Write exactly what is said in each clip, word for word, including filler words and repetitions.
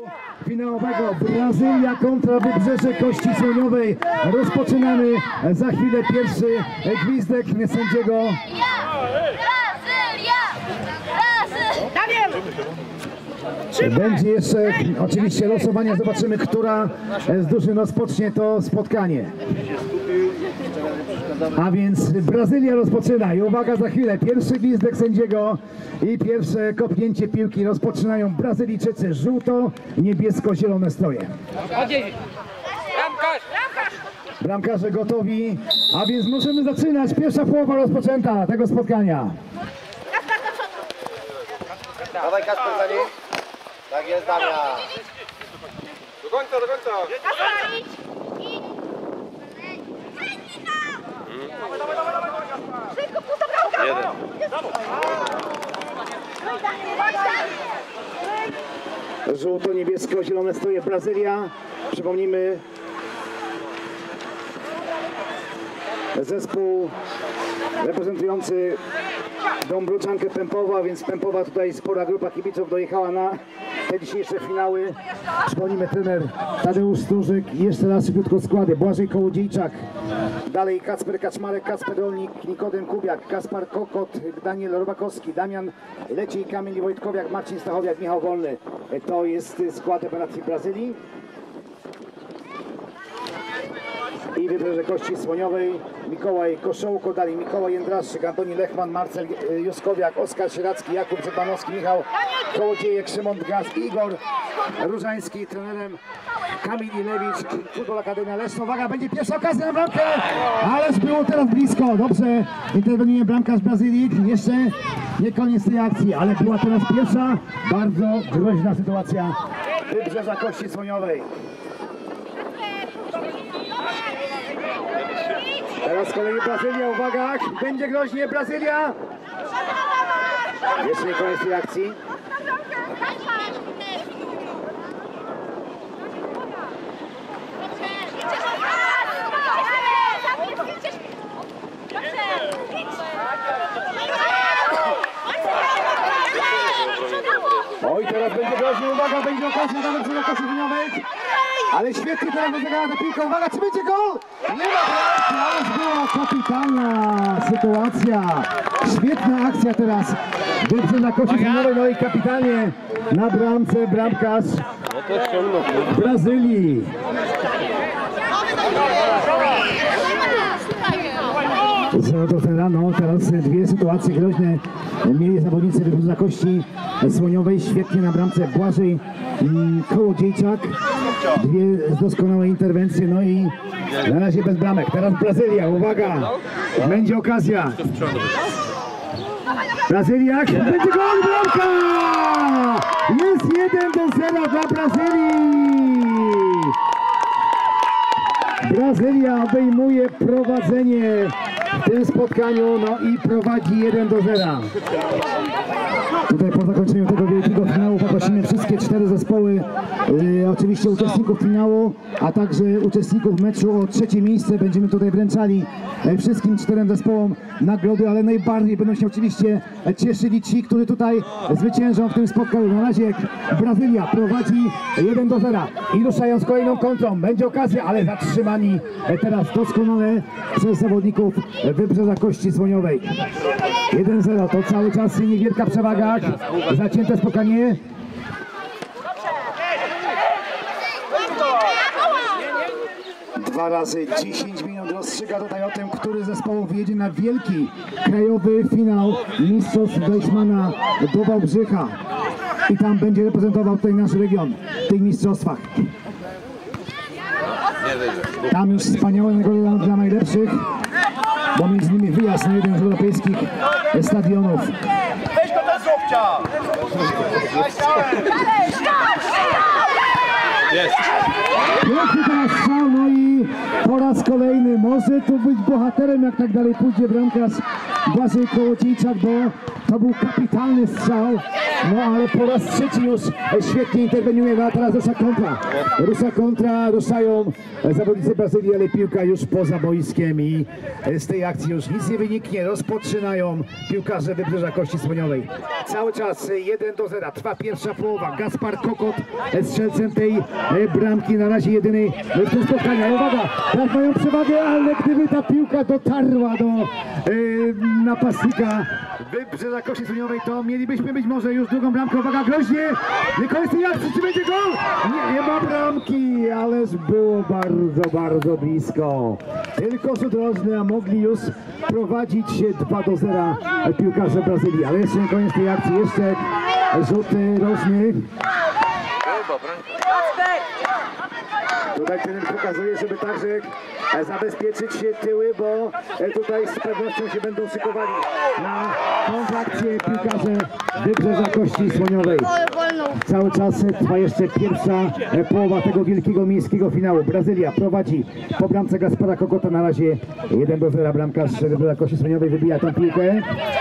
finałowego Brazylia kontra Wybrzeże Kości Słoniowej. Rozpoczynamy za chwilę pierwszy gwizdek sędziego. Brazylia! Brazylia! Będzie jeszcze oczywiście losowanie, zobaczymy, która z drużyn rozpocznie to spotkanie. A więc Brazylia rozpoczyna i uwaga, za chwilę pierwszy gwizdek sędziego i pierwsze kopnięcie piłki rozpoczynają Brazylijczycy. Żółto-niebiesko-zielone stroje. Bramkarze gotowi, a więc możemy zaczynać. Pierwsza połowa rozpoczęta tego spotkania. Dawaj Kasper za nim. Tak jest, Damian. Do końca, do końca. Kasper, idź! Idź! Dawaj, dawaj, dawaj, dawaj! Szybko, pusta bramka! Jeden. Żółto-niebiesko-zielone stroje Brazylia. Przypomnijmy, zespół reprezentujący Dąbroczankę Pępowa, więc Pępowa tutaj spora grupa kibiców dojechała na te dzisiejsze finały. Przypomnijmy, trener Tadeusz Stróżyk. Jeszcze raz szybciutko składy. Błażej Kołodziejczak, dalej Kacper Kaczmarek, Kacper Rolnik, Nikodem Kubiak, Kaspar Kokot, Daniel Robakowski, Damian Leciej, Kamil Wojtkowiak, Marcin Stachowiak, Michał Wolny. To jest skład reprezentacji Brazylii. I Wybrzeże Kości Słoniowej, Mikołaj Koszołko, dalej Mikołaj Jędraszczyk, Antoni Lechman, Marcel Juskowiak, Oskar Sieracki, Jakub Zebanowski, Michał Kołodziejek, Szymon Gaz, Igor Różański, trenerem Kamil Ilewicz, Futbol Akademia Leszno. Uwaga, będzie pierwsza okazja na bramkę, ależ było teraz blisko. Dobrze, interweniuje bramkarz Brazylii. Jeszcze nie koniec tej akcji, ale była teraz pierwsza bardzo groźna sytuacja Wybrzeża Kości Słoniowej. Teraz z kolei Brazylia, uwaga, będzie groźnie Brazylia. Jeszcze nie koniec tej akcji. Oj, teraz będzie groźnie, uwaga, będzie okazja nawet przy Kości Słoniowej. Ale świetnie teraz rozegrała ta piłka, uwaga, czy będzie gol? Nie ma bramki, ale była kapitalna sytuacja. Świetna akcja teraz Wybrzeża Kości Słoniowej, no i kapitalnie na bramce bramkarz Brazylii. zero do zera, no teraz dwie sytuacje groźne mieli zawodnicy Wybrzeża Kości Słoniowej. Świetnie na bramce Błażej Kołodziejczak. Dwie doskonałe interwencje, no i na razie bez bramek. Teraz Brazylia, uwaga, będzie okazja. Brazylia, będzie gol, bramka! Jest jeden do zera dla Brazylii. Brazylia obejmuje prowadzenie w tym spotkaniu, no i prowadzi jeden do zera. Tutaj po zakończeniu tego wielkiego finału poprosimy wszystkie cztery zespoły, yy, oczywiście uczestników finału, a także uczestników meczu o trzecie miejsce. Będziemy tutaj wręczali yy, wszystkim czterem zespołom nagrody, ale najbardziej będą się oczywiście cieszyli ci, którzy tutaj zwyciężą w tym spotkaniu. Na razie Brazylia prowadzi jeden do zera i ruszają z kolejną kontrą. Będzie okazja, ale zatrzymani teraz doskonale przez zawodników Wybrzeża Kości Słoniowej. jeden zero to cały czas niewielka przewaga. Zacięte spotkanie. Dwa razy dziesięć minut rozstrzyga tutaj o tym, który z zespołów wyjedzie na wielki krajowy finał mistrzostw Deichmana do Wałbrzycha. I tam będzie reprezentował tutaj nasz region w tych mistrzostwach. Tam już wspaniałe nagrody dla najlepszych, bo między innymi wyjazd na jeden z europejskich stadionów. Weź go do złopcia! Jest! Piękny teraz strzał, no i po raz kolejny może tu być bohaterem, jak tak dalej pójdzie bramkarz Błażej Kołodziejczak, bo to był kapitalny strzał No ale po raz trzeci już świetnie interweniuje, no a teraz rusza kontra. Rusza kontra, ruszają zawodnicy Brazylii, ale piłka już poza boiskiem i z tej akcji już nic nie wyniknie. Rozpoczynają piłkarze Wybrzeża Kości Słoniowej. Cały czas jeden do zera, trwa pierwsza połowa. Gaspar Kokot strzelcem tej bramki, na razie jedynej w tym spotkaniu. Ale uwaga, teraz mają przewagę, ale gdyby ta piłka dotarła do yy, napastnika Wybrzeża Kości Słoniowej, to mielibyśmy być może już drugą bramkę. Uwaga, groźnie, nie koniec tej akcji, czy będzie gol? Nie, nie ma bramki, ależ było bardzo, bardzo blisko. Tylko rzut rożny, a mogli już prowadzić dwa do zera piłkarze Brazylii, ale jeszcze nie koniec tej akcji, jeszcze rzut rożny. Tutaj trener pokazuje, żeby także zabezpieczyć tyły, bo tutaj z pewnością się będą szykowali na kontrakcję piłkarze Wybrzeża Kości Słoniowej. Cały czas trwa jeszcze pierwsza połowa tego wielkiego miejskiego finału. Brazylia prowadzi po bramce Gaspara Kokota, na razie jeden do zera. Bramkarz Wybrzeża Kości Słoniowej wybija tę piłkę.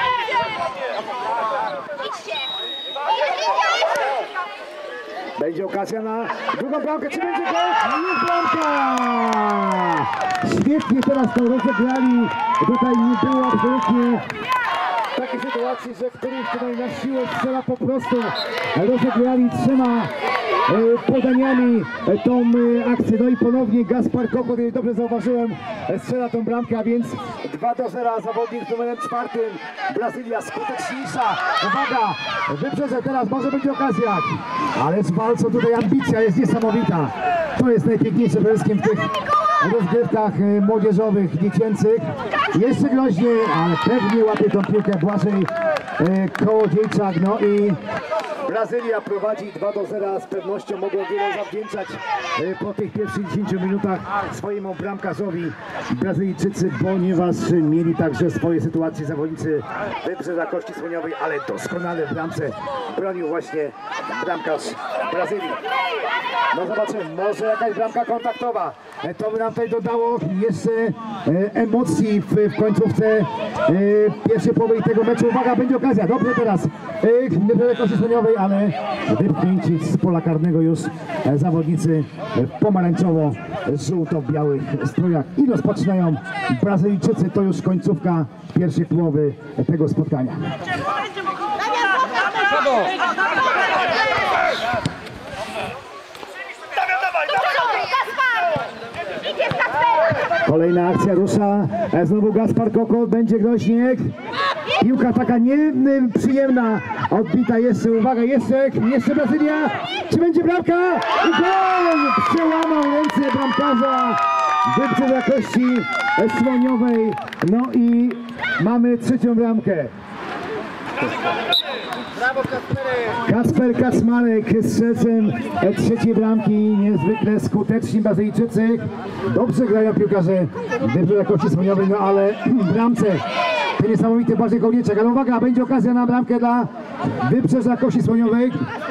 Będzie okazja na drugą bramkę, czy będzie gol? Jest bramka! Świetnie teraz to rozegrali. Tutaj nie było absolutnie takiej sytuacji, że któryś tutaj na siłę strzela, po prostu rozegrali trzema podaniami tą akcję. No i ponownie Gaspar Kokot, dobrze zauważyłem, strzela tą bramkę, a więc dwa do zera. Zawodnik z numerem czwartym. Brazylia skuteczniejsza. Uwaga, Wybrzeże teraz, może będzie okazja. Ale z walcą tutaj ambicja jest niesamowita. To jest najpiękniejsze przede wszystkim w tych rozgrywkach młodzieżowych, dziecięcych. Jeszcze groźniej, ale pewnie łapie tą piłkę Błażej Kołodziejczak. No i Brazylia prowadzi dwa do zera, z pewnością mogą wiele zawdzięczać po tych pierwszych dziesięciu minutach swojemu bramkarzowi Brazylijczycy, ponieważ mieli także swoje sytuacje zawodnicy Wybrzeża Kości Słoniowej, ale doskonale w bramce bronił właśnie bramkarz Brazylii. No zobaczymy, może jakaś bramka kontaktowa, to by nam tutaj dodało jeszcze emocji w, w końcówce pierwszej połowy tego meczu. Uwaga, będzie okazja, dobrze teraz Wybrzeże Kości Słoniowej, ale wypchnięci z pola karnego już zawodnicy w pomarańczowo-żółto-białych strojach i rozpoczynają Brazylijczycy. To już końcówka pierwszej połowy tego spotkania. Kolejna akcja rusza, znowu Gaspar Kokot, będzie groźnie. Piłka taka nieprzyjemna, odbita jeszcze, uwaga, jeszcze, jeszcze Brazylia, czy będzie bramka? I gol! Przełamał ręce bramkarza Wybrzeża Kości Słoniowej. No i mamy trzecią bramkę. Brawo, Kasperek! Kasper Kaczmarek strzelcem trzeciej bramki, niezwykle skuteczni Brazylijczycy. Dobrze grają piłkarze Wybrzeża Kości Słoniowej, no ale w bramce ten niesamowity Błażej Kołodziejczak. Ale uwaga, będzie okazja na bramkę dla Wybrzeża Kości Słoniowej.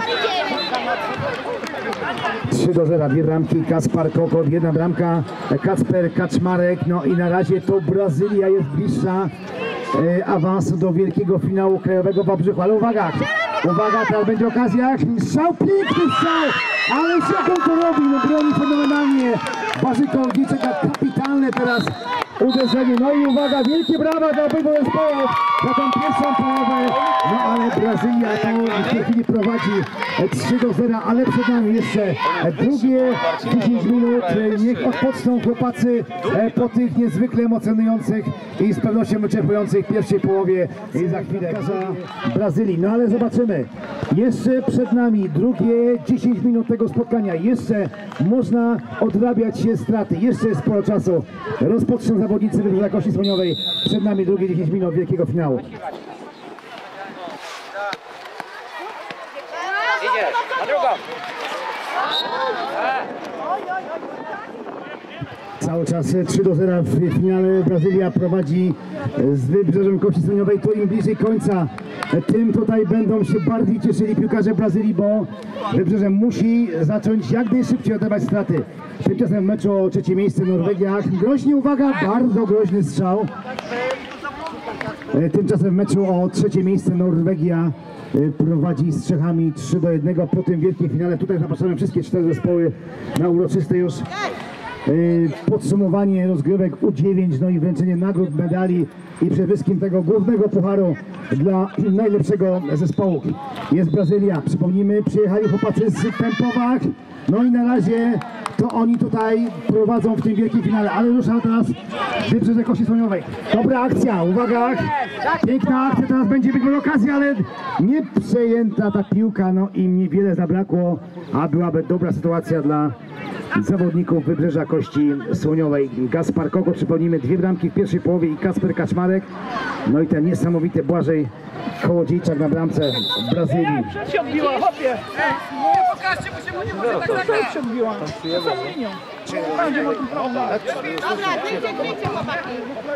trzy do zera, dwie bramki, Gaspar Kokot, jedna bramka, Kasper Kaczmarek. No i na razie to Brazylia jest bliższa e, awansu do wielkiego finału krajowego w Wałbrzychu. Ale uwaga, uwaga, teraz będzie okazja, strzał, piękny strzał, ale jak on to robi, no broni fenomenalnie. Błażej Kołodziejczak, kapitalne teraz uderzenie. No i uwaga, wielkie brawa dla obydwu zespołów za tą pierwszą połowę. No ale Brazylia to w tej chwili prowadzi trzy do zera, ale przed nami jeszcze drugie dziesięć minut. Niech odpoczną chłopacy po tych niezwykle emocjonujących i z pewnością wyczerpujących pierwszej połowie i za chwilę za Brazylii. No ale zobaczymy. Jeszcze przed nami drugie dziesięć minut tego spotkania. Jeszcze można odrabiać się straty. Jeszcze jest sporo czasu. Rozpoczną zawodnicy Wybrzeża Kości Słoniowej. Przed nami drugie dziesięć minut wielkiego finału. Idziesz, na drugą! Cały czas trzy do zera w finale. Brazylia prowadzi z Wybrzeżem Kości Słoniowej. To im bliżej końca, tym tutaj będą się bardziej cieszyli piłkarze Brazylii, bo Wybrzeże musi zacząć jak najszybciej odebrać straty. Tymczasem w meczu o trzecie miejsce Norwegia. Groźnie, uwaga, bardzo groźny strzał. E, Tymczasem w meczu o trzecie miejsce Norwegia e, prowadzi z Czechami trzy do jednego po tym wielkim finale. Tutaj zapraszamy wszystkie cztery zespoły na uroczyste już e, podsumowanie rozgrywek U dziewięć, no i wręczenie nagród, medali i przede wszystkim tego głównego pucharu dla najlepszego zespołu. Jest Brazylia, przypomnijmy, przyjechali chłopacy z Tempowach, no i na razie to oni tutaj prowadzą w tym wielkim finale, ale rusza teraz Wybrzeże Kości Słoniowej. Dobra akcja, uwaga, piękna akcja, teraz będzie być może okazja, ale nie przejęta ta piłka, no i niewiele zabrakło, a byłaby dobra sytuacja dla zawodników Wybrzeża Kości Słoniowej. Gaspar Koko, przypomnijmy, dwie bramki w pierwszej połowie i Kasper Kaczmarek, no i ten niesamowity Błażej Kołodziejczak na bramce w Brazylii. Się odbiła, hopie! Nie pokażcie, bo się nie może tak tak się odbiła. Samą linią. Będzie na tym prawo. Dobra, kryjcie, kryjcie chłopaki.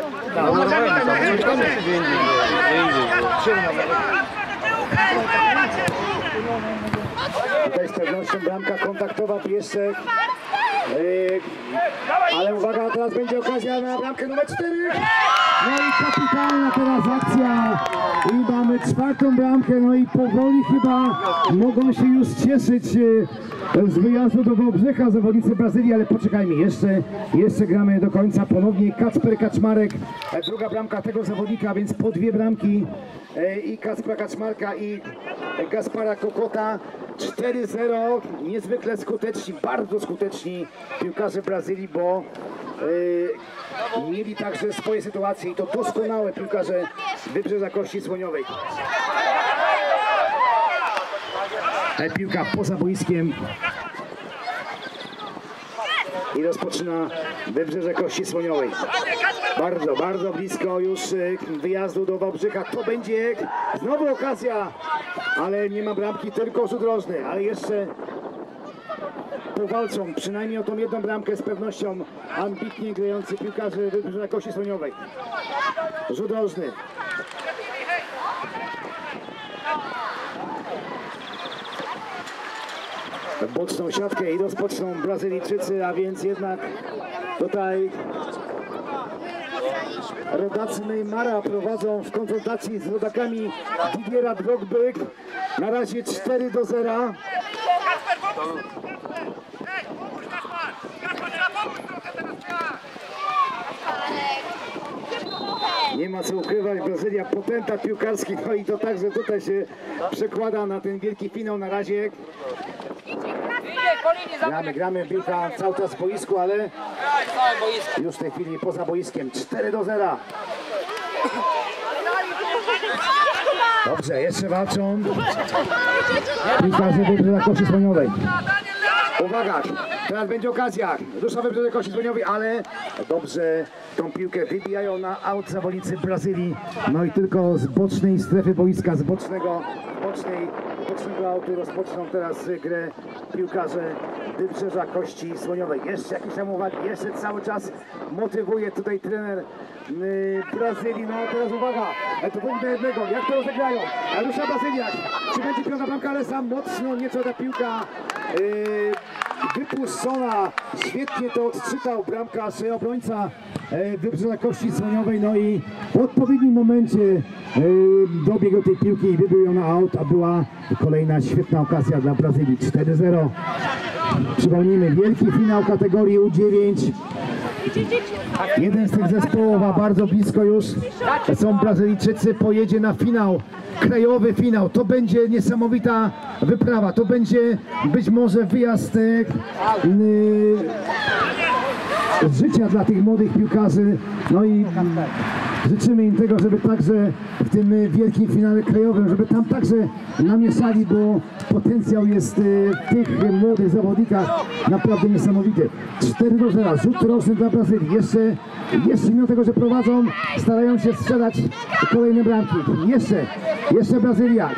Tutaj z pewnością bramka kontaktowa Pieszczek. Yy, ale uwaga, teraz będzie okazja na bramkę numer cztery. No i kapitalna teraz akcja. I mamy czwartą bramkę, no i powoli chyba mogą się już cieszyć yy, z wyjazdu do Wałbrzycha zawodnicy Brazylii, ale poczekajmy, jeszcze, jeszcze gramy do końca. Ponownie Kacper Kaczmarek, e, druga bramka tego zawodnika, więc po dwie bramki e, i Kacpra Kaczmarka i Gaspara Kokota. cztery zero, niezwykle skuteczni, bardzo skuteczni piłkarze Brazylii, bo e, mieli także swoje sytuacje i to doskonałe piłkarze Wybrzeża Kości Słoniowej. E, piłka poza boiskiem i rozpoczyna Wybrzeże Kości Słoniowej. Bardzo, bardzo blisko już wyjazdu do Wałbrzycha. To będzie znowu okazja, ale nie ma bramki, tylko rzut rożny, ale jeszcze powalczą przynajmniej o tą jedną bramkę z pewnością ambitnie grający piłkarze Wybrzeża Kości Słoniowej. Rzut rożny. Boczną siatkę i rozpoczną Brazylijczycy, a więc jednak tutaj rodacy Neymara prowadzą w konfrontacji z rodakami Didiera Drogby. Na razie cztery do zera. Nie ma co ukrywać, Brazylia potenta piłkarski, no i to także tutaj się przekłada na ten wielki finał na razie. Gramy, gramy, piłka cały czas w boisku, ale już w tej chwili poza boiskiem. cztery do zera. Dobrze, jeszcze walczą piłkarze Wybrzeża Kości Słoniowej. Uwaga, teraz będzie okazja. Rusza Wybrzeże Kości Słoniowej, ale dobrze tą piłkę wybijają na aut zawodnicy Brazylii. No i tylko z bocznej strefy boiska, z bocznego, bocznej, bocznego autu rozpoczną teraz grę piłkarze Wybrzeża Kości Słoniowej. Jeszcze jakieś tam uwagi, jeszcze cały czas motywuje tutaj trener yy, Brazylii. No a teraz uwaga, to punkt do jednego. Jak to rozegrają? Rusza Brazylia. Czy będzie piąta bramka, ale sam mocno nieco ta piłka yy, wypuszczona. Świetnie to odczytał bramkarz, obrońca yy, Wybrzeża Kości Słoniowej. No i w odpowiednim momencie yy, dobiegł tej piłki i wybił ją na aut, a była kolejna świetna okazja dla Brazylii. cztery zero. Przypomnijmy, wielki finał kategorii U dziewięć. Jeden z tych zespołów, a bardzo blisko już są Brazylijczycy, pojedzie na finał, krajowy finał. To będzie niesamowita wyprawa, to będzie być może wyjazd yy, życia dla tych młodych piłkarzy. No i życzymy im tego, żeby także w tym wielkim finale krajowym, żeby tam także namieszali, bo potencjał jest w tych młodych zawodnikach naprawdę niesamowity. cztery do zera, rzut roczny dla Brazylii. Jeszcze, jeszcze mimo tego, że prowadzą, starają się strzelać kolejne bramki. Jeszcze, jeszcze Brazylia.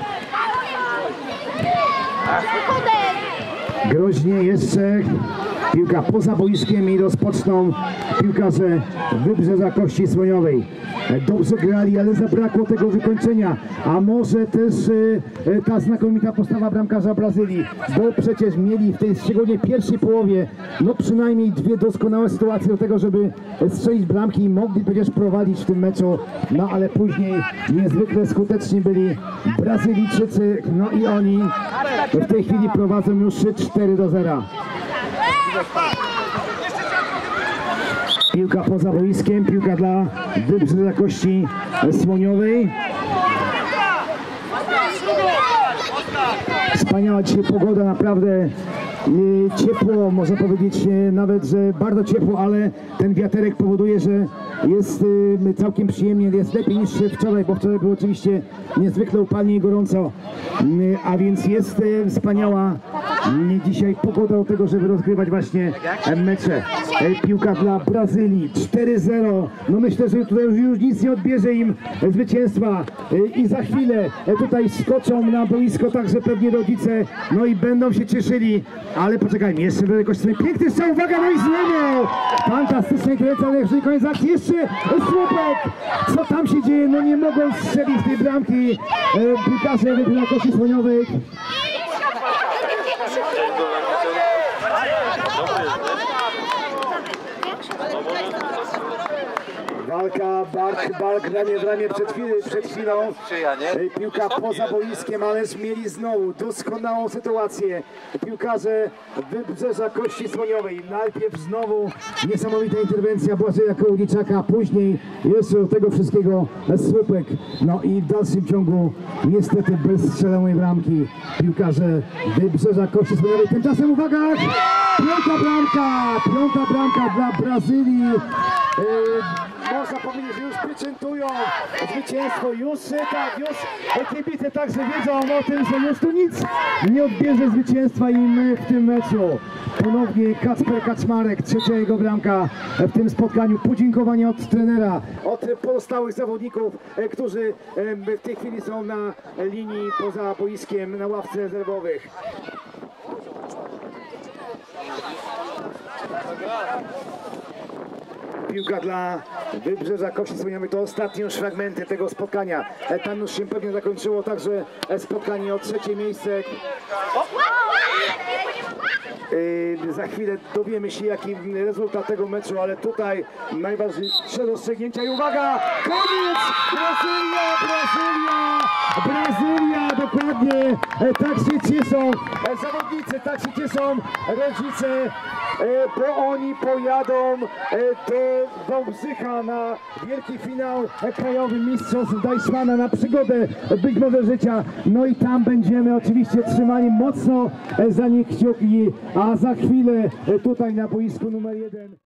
Groźnie jeszcze Piłka poza boiskiem i rozpoczną piłkarze Wybrzeża Kości Słoniowej. Dobrze grali, ale zabrakło tego wykończenia, a może też e, e, ta znakomita postawa bramkarza Brazylii, bo przecież mieli w tej szczególnie pierwszej połowie no przynajmniej dwie doskonałe sytuacje do tego, żeby strzelić bramki i mogli przecież prowadzić w tym meczu, no ale później niezwykle skuteczni byli Brazylijczycy, no i oni w tej chwili prowadzą już cztery do zera. Piłka poza boiskiem, piłka dla Wybrzeża Kości Słoniowej. Wspaniała dzisiaj pogoda, naprawdę e, ciepło, można powiedzieć e, nawet, że bardzo ciepło, ale ten wiaterek powoduje, że jest e, całkiem przyjemnie, jest lepiej niż wczoraj, bo wczoraj było oczywiście niezwykle upalnie i gorąco, e, a więc jest e, wspaniała e, dzisiaj pogoda do tego, żeby rozgrywać właśnie e, mecze. E, piłka dla Brazylii, cztery zero, no myślę, że tutaj już, już nic nie odbierze im e, zwycięstwa e, i za chwilę e, tutaj skoczą na boisko także pewnie rodzice, no i będą się cieszyli, ale poczekajmy, jeszcze do jakoś sobie piękny strzał, uwaga, no i znowu! Fantastyczna interwencja, ale jeżeli koniec akcji, jeszcze słupek! Co tam się dzieje? No nie mogą strzelić tej bramki e, piłkarze Wybrzeża Kości Słoniowej. Walka, bark, bark, ramię w ramię przed, chwilą, przed chwilą. Piłka poza boiskiem, ależ mieli znowu doskonałą sytuację. Piłkarze Wybrzeża Kości Słoniowej. Najpierw znowu niesamowita interwencja Błażeja Kołodziejczaka, później jeszcze do tego wszystkiego słupek. No i w dalszym ciągu niestety bez strzelonej bramki piłkarze Wybrzeża Kości Słoniowej. Tymczasem uwaga! Piąta bramka! Piąta bramka dla Brazylii. Yy, można powiedzieć, że już pieczętują zwycięstwo, już tak, już kibice także wiedzą o tym, że już tu nic nie odbierze zwycięstwa im w tym meczu. Ponownie Kacper Kaczmarek, trzecia jego bramka w tym spotkaniu. Podziękowania od trenera, od pozostałych zawodników, którzy w tej chwili są na linii poza boiskiem, na ławce rezerwowych. Piłka dla Wybrzeża Kości Słoniowej, to ostatnie już fragmenty tego spotkania. Tam już się pewnie zakończyło także spotkanie o trzecie miejsce. Yy, za chwilę dowiemy się, jaki rezultat tego meczu, ale tutaj najważniejsze rozstrzygnięcia i uwaga! Koniec! Brazylia! Brazylia! Brazylia! Dokładnie! E, tak się cieszą e, zawodnicy, tak się cieszą rodzice, e, bo oni pojadą e, do Wałbrzycha na wielki finał e, krajowy mistrzostw Deichmana, na przygodę być może życia. No i tam będziemy oczywiście trzymali mocno e, za nich kciuki, a za chwilę e, tutaj na boisku numer jeden.